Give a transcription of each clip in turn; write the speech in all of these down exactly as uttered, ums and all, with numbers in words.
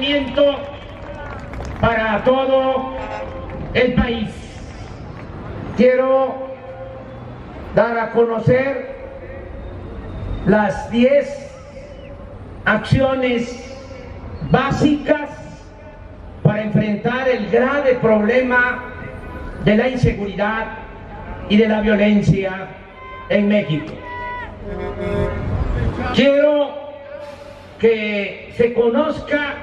pensamiento para todo el país. Quiero dar a conocer las diez acciones básicas para enfrentar el grave problema de la inseguridad y de la violencia en México. Quiero que se conozca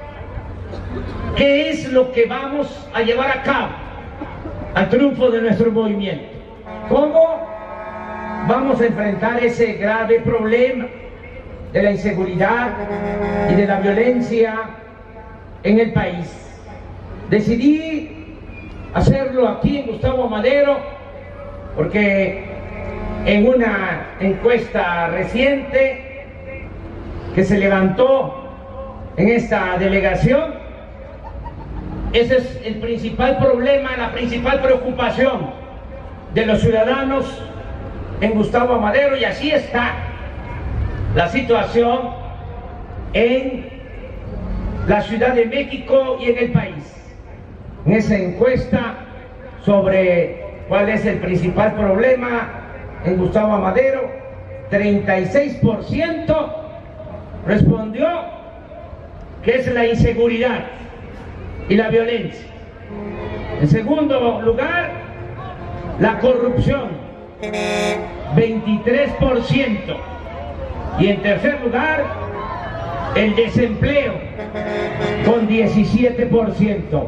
qué es lo que vamos a llevar a cabo al triunfo de nuestro movimiento. ¿Cómo vamos a enfrentar ese grave problema de la inseguridad y de la violencia en el país? Decidí hacerlo aquí en Gustavo Madero porque en una encuesta reciente que se levantó en esta delegación, ese es el principal problema, la principal preocupación de los ciudadanos en Gustavo Madero, y así está la situación en la Ciudad de México y en el país. En esa encuesta sobre cuál es el principal problema en Gustavo Madero, treinta y seis por ciento respondió que es la inseguridad y la violencia. En segundo lugar, la corrupción, veintitrés por ciento. Y en tercer lugar, el desempleo, con diecisiete por ciento.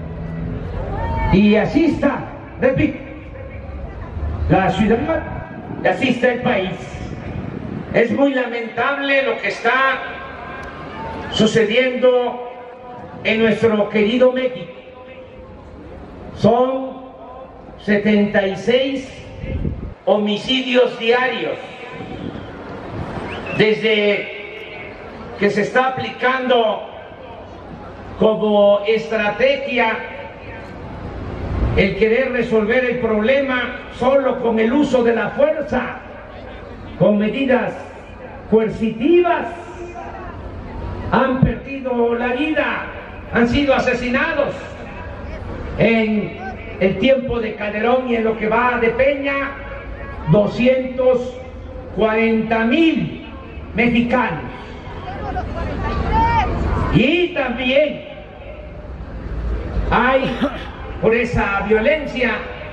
Y así está, repito, la ciudad, y así está el país. Es muy lamentable lo que está sucediendo en nuestro querido México. Son setenta y seis homicidios diarios desde que se está aplicando como estrategia el querer resolver el problema solo con el uso de la fuerza, con medidas coercitivas. Han perdido la vida, han sido asesinados en el tiempo de Calderón y en lo que va de Peña, doscientos cuarenta mil mexicanos. Y también hay, por esa violencia,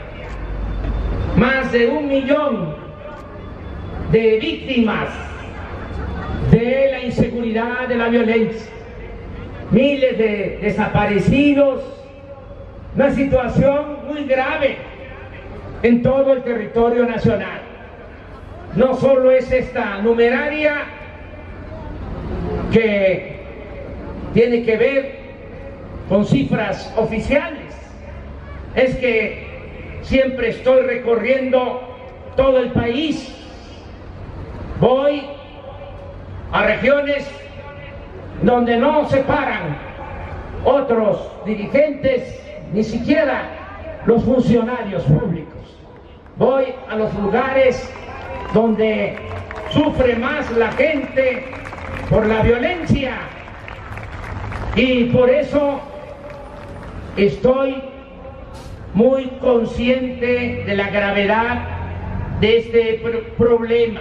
más de un millón de víctimas de la inseguridad, de la violencia, miles de desaparecidos, una situación muy grave en todo el territorio nacional. No solo es esta numeraria que tiene que ver con cifras oficiales, es que siempre estoy recorriendo todo el país, voy a regiones donde no se paran otros dirigentes, ni siquiera los funcionarios públicos. Voy a los lugares donde sufre más la gente por la violencia, y por eso estoy muy consciente de la gravedad de este pr- problema.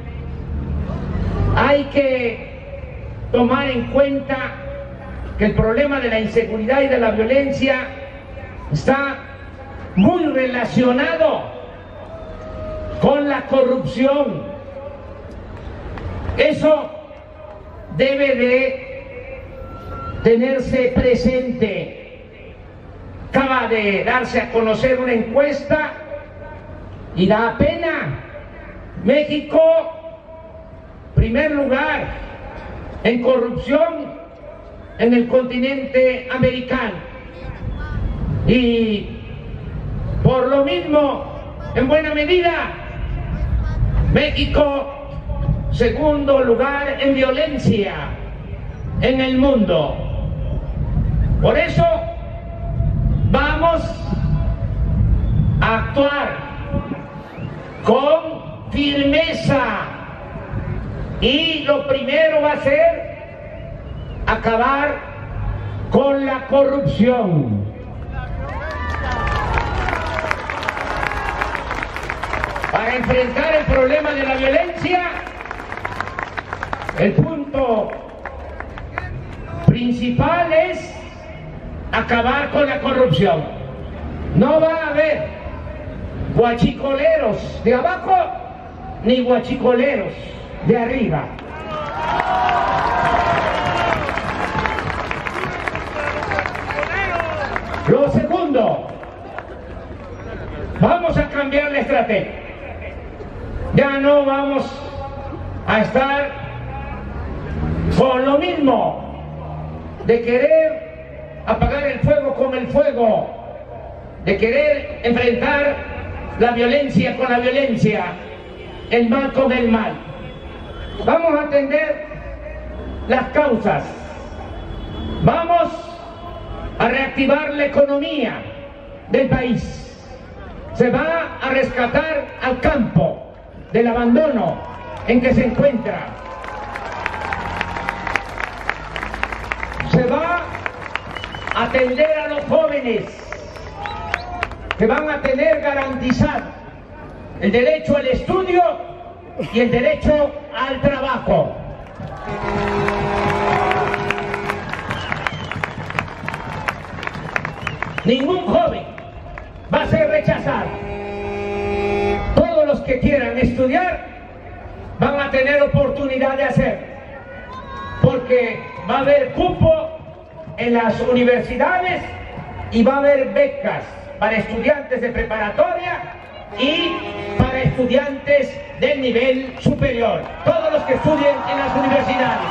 Hay que tomar en cuenta que el problema de la inseguridad y de la violencia está muy relacionado con la corrupción. Eso debe de tenerse presente. Acaba de darse a conocer una encuesta y da pena. México, primer lugar en corrupción en el continente americano. Y por lo mismo, en buena medida, México, segundo lugar en violencia en el mundo. Por eso vamos a actuar con firmeza, y lo primero va a ser acabar con la corrupción. Para enfrentar el problema de la violencia, el punto principal es acabar con la corrupción. No va a haber guachicoleros de abajo ni guachicoleros de arriba. Lo segundo, vamos a cambiar la estrategia. Ya no vamos a estar con lo mismo de querer apagar el fuego con el fuego, de querer enfrentar la violencia con la violencia, el mal con el mal. Vamos a atender las causas, vamos a reactivar la economía del país, se va a rescatar al campo del abandono en que se encuentra, se va a atender a los jóvenes que van a tener garantizado el derecho al estudio y el derecho al trabajo. Ningún joven va a ser rechazado. Todos los que quieran estudiar van a tener oportunidad de hacerlo, porque va a haber cupo en las universidades y va a haber becas para estudiantes de preparatoria y para estudiantes del nivel superior, todos los que estudien en las universidades.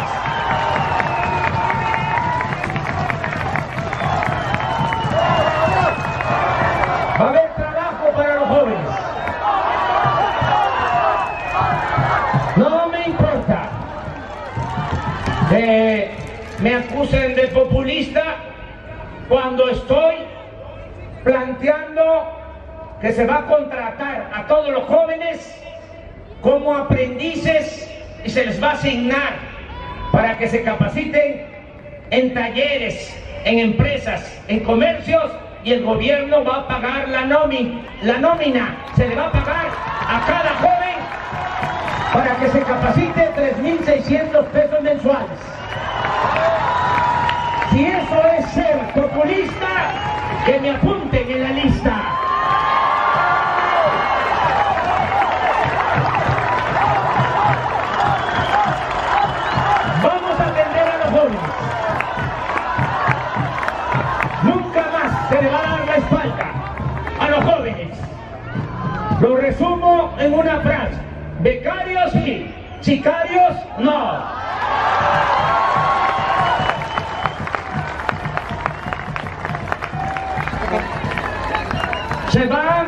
Va a haber trabajo para los jóvenes. No me importa que me acusen de populista cuando estoy planteando que se va a contratar a todos los jóvenes como aprendices y se les va a asignar para que se capaciten en talleres, en empresas, en comercios, y el gobierno va a pagar la nómina, la nómina se le va a pagar a cada joven para que se capacite tres mil seiscientos pesos mensuales. Si eso es ser populista, que me apunten en la lista. Vamos a atender a los jóvenes. Nunca más se le va a dar la espalda a los jóvenes. Lo resumo en una frase: becarios sí, sicarios no. Se van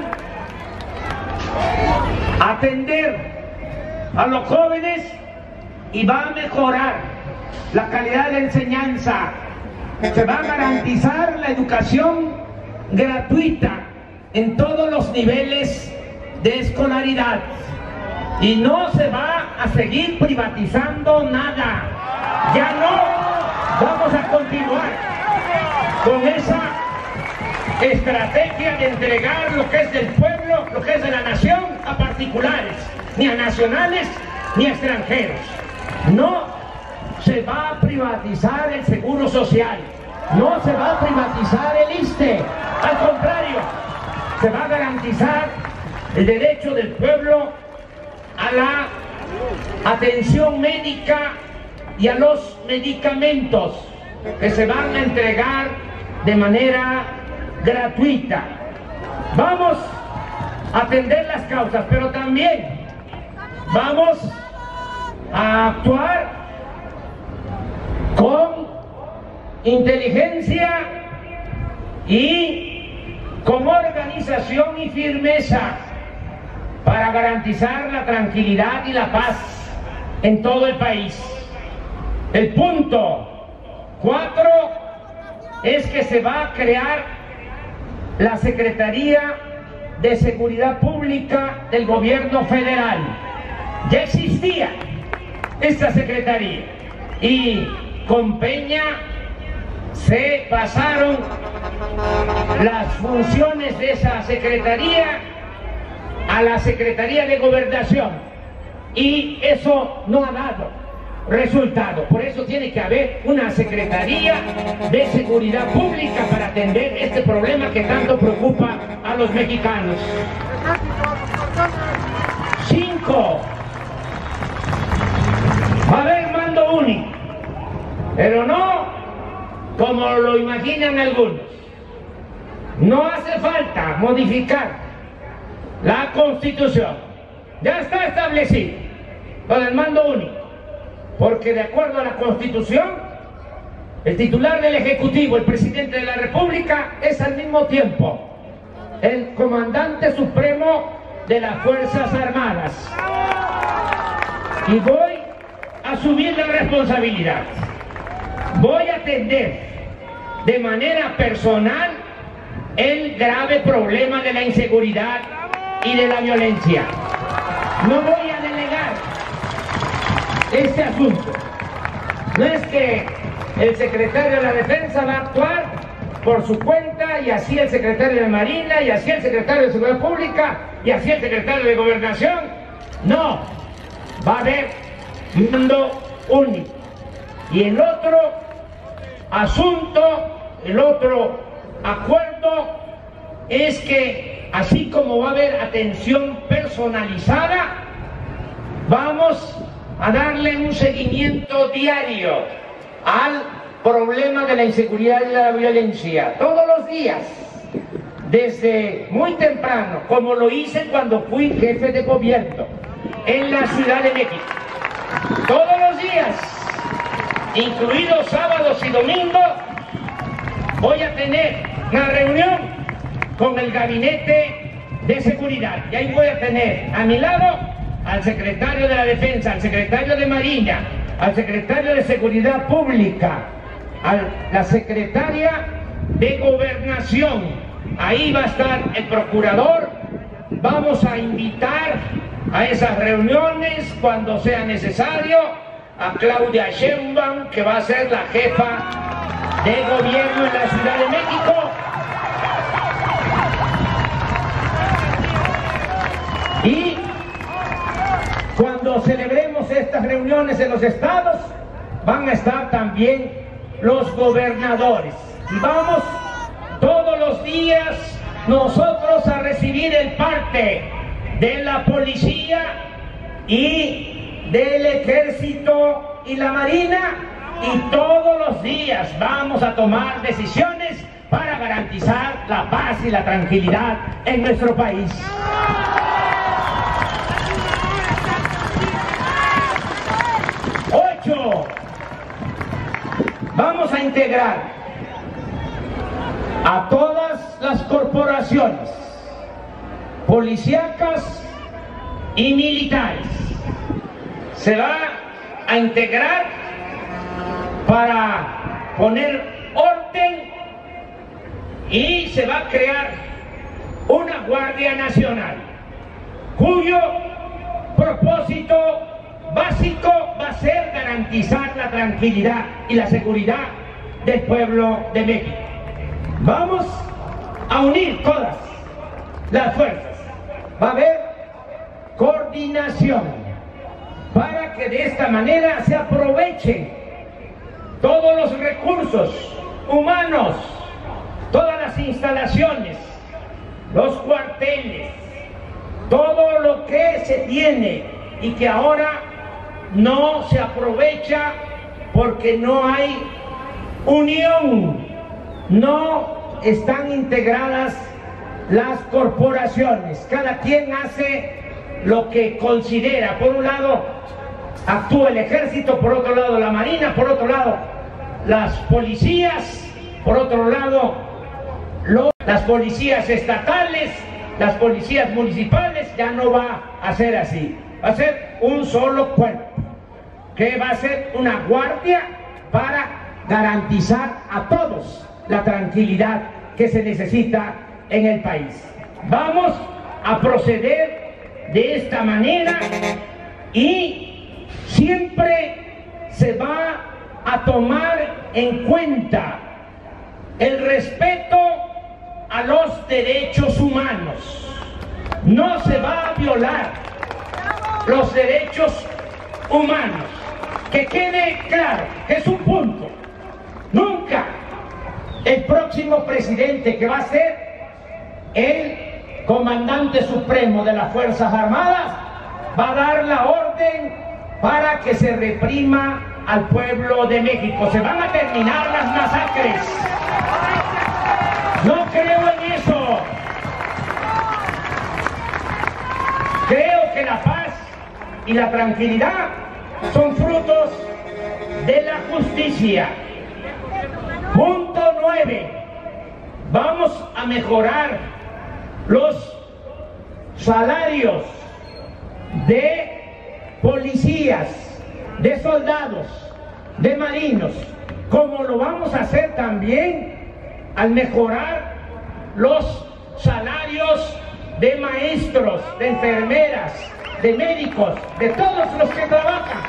a atender a los jóvenes y va a mejorar la calidad de la enseñanza. Se va a garantizar la educación gratuita en todos los niveles de escolaridad y no se va a seguir privatizando nada. Ya no vamos a continuar con esa estrategia de entregar lo que es del pueblo, lo que es de la nación, a particulares, ni a nacionales ni a extranjeros. No se va a privatizar el seguro social, no se va a privatizar el ISSSTE, al contrario, se va a garantizar el derecho del pueblo a la atención médica y a los medicamentos que se van a entregar de manera gratuita. Vamos a atender las causas, pero también vamos a actuar con inteligencia y con organización y firmeza para garantizar la tranquilidad y la paz en todo el país. El punto cuatro es que se va a crear la Secretaría de Seguridad Pública del Gobierno Federal. Ya existía esta Secretaría y con Peña se pasaron las funciones de esa secretaría a la Secretaría de Gobernación y eso no ha dado resultado. Por eso tiene que haber una Secretaría de Seguridad Pública para atender este problema que tanto preocupa a los mexicanos. Cinco. Va a haber mando único, pero no como lo imaginan algunos. No hace falta modificar la Constitución. Ya está establecido con el mando único, porque de acuerdo a la Constitución, el titular del Ejecutivo, el presidente de la República, es al mismo tiempo el comandante supremo de las Fuerzas Armadas. Y voy a asumir la responsabilidad. Voy a atender de manera personal el grave problema de la inseguridad y de la violencia. No voy a delegar este asunto. No es que el secretario de la Defensa va a actuar por su cuenta y así el secretario de Marina y así el secretario de Seguridad Pública y así el secretario de Gobernación. No, va a haber mando único. Y el otro asunto, el otro acuerdo es que así como va a haber atención personalizada, vamos a darle un seguimiento diario al problema de la inseguridad y la violencia, todos los días, desde muy temprano, como lo hice cuando fui jefe de gobierno en la Ciudad de México. Todos los días, incluidos sábados y domingos, voy a tener una reunión con el Gabinete de Seguridad. Y ahí voy a tener a mi lado al secretario de la Defensa, al secretario de Marina, al secretario de Seguridad Pública, a la secretaria de Gobernación. Ahí va a estar el procurador. Vamos a invitar a esas reuniones cuando sea necesario a Claudia Sheinbaum, que va a ser la jefa de gobierno en la Ciudad de México. Y cuando celebremos estas reuniones en los estados, van a estar también los gobernadores. Y vamos todos los días nosotros a recibir el parte de la policía y del ejército y la marina, y todos los días vamos a tomar decisiones para garantizar la paz y la tranquilidad en nuestro país. Ocho. Vamos a integrar a todas las corporaciones policíacas y militares. Se va a integrar para poner orden y se va a crear una Guardia Nacional cuyo propósito básico va a ser garantizar la tranquilidad y la seguridad del pueblo de México. Vamos a unir todas las fuerzas. Va a haber coordinación para que de esta manera se aprovechen todos los recursos humanos, todas las instalaciones, los cuarteles, todo lo que se tiene y que ahora no se aprovecha porque no hay unión, no están integradas las corporaciones, cada quien hace lo que considera. Por un lado actúa el ejército, por otro lado la marina, por otro lado las policías, por otro lado los, las policías estatales, las policías municipales. Ya no va a ser así, va a ser un solo cuerpo, que va a ser una guardia para garantizar a todos la tranquilidad que se necesita en el país. Vamos a proceder de esta manera y siempre se va a tomar en cuenta el respeto a los derechos humanos. No se va a violar los derechos humanos. Que quede claro, que es un punto. Nunca el próximo presidente, que va a ser el comandante supremo de las Fuerzas Armadas, va a dar la orden para que se reprima al pueblo de México. Se van a terminar las masacres. No creo en eso. Creo que la paz y la tranquilidad son frutos de la justicia. Punto nueve. Vamos a mejorar los salarios de policías, de soldados, de marinos, como lo vamos a hacer también al mejorar los salarios de maestros, de enfermeras, de médicos, de todos los que trabajan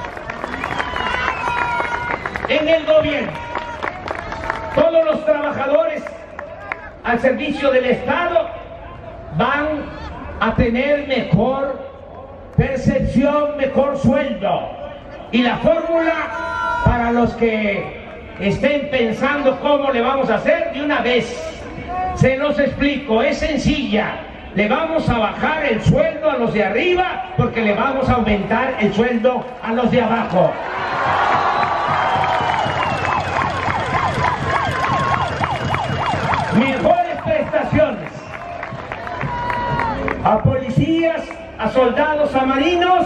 en el gobierno. Todos los trabajadores al servicio del Estado van a tener mejor percepción, mejor sueldo. Y la fórmula, para los que estén pensando cómo le vamos a hacer, de una vez se los explico, es sencilla. Le vamos a bajar el sueldo a los de arriba porque le vamos a aumentar el sueldo a los de abajo. Mejores prestaciones a policías, a soldados, a marinos,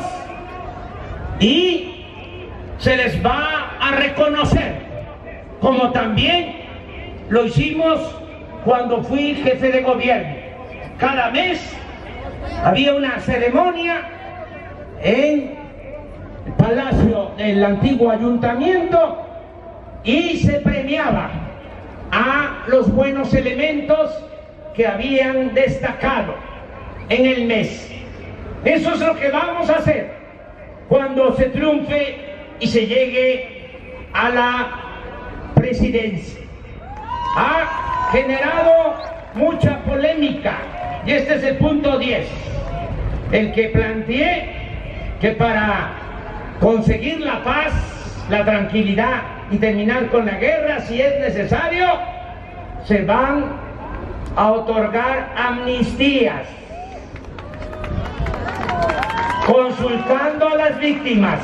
y se les va a reconocer, como también lo hicimos cuando fui jefe de gobierno. Cada mes había una ceremonia en el palacio del antiguo ayuntamiento y se premiaba a los buenos elementos que habían destacado en el mes. Eso es lo que vamos a hacer cuando se triunfe y se llegue a la presidencia. Ha generado mucha polémica y este es el punto diez, el que planteé que para conseguir la paz, la tranquilidad y terminar con la guerra, si es necesario, se van a otorgar amnistías, consultando a las víctimas,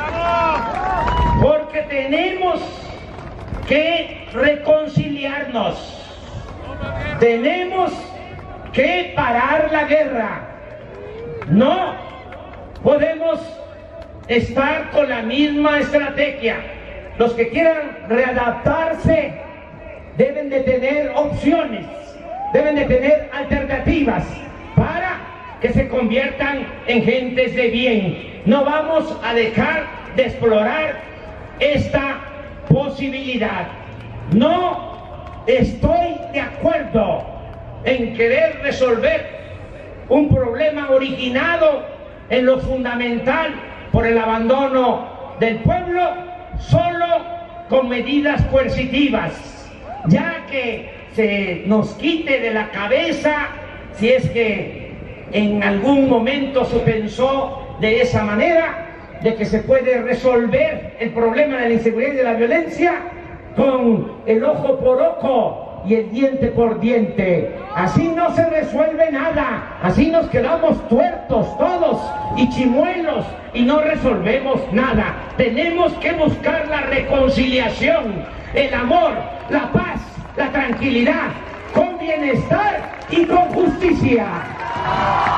porque tenemos que reconciliarnos, tenemos que parar la guerra. No podemos estar con la misma estrategia. Los que quieran readaptarse deben de tener opciones, deben de tener alternativas para que se conviertan en gentes de bien. No vamos a dejar de explorar esta posibilidad. No estoy de acuerdo en querer resolver un problema originado en lo fundamental por el abandono del pueblo solo con medidas coercitivas, ya que se nos quite de la cabeza, si es que en algún momento se pensó de esa manera, de que se puede resolver el problema de la inseguridad y de la violencia con el ojo por ojo y el diente por diente. Así no se resuelve nada, así nos quedamos tuertos todos y chimuelos y no resolvemos nada. Tenemos que buscar la reconciliación, el amor, la paz, la tranquilidad, con bienestar y con justicia.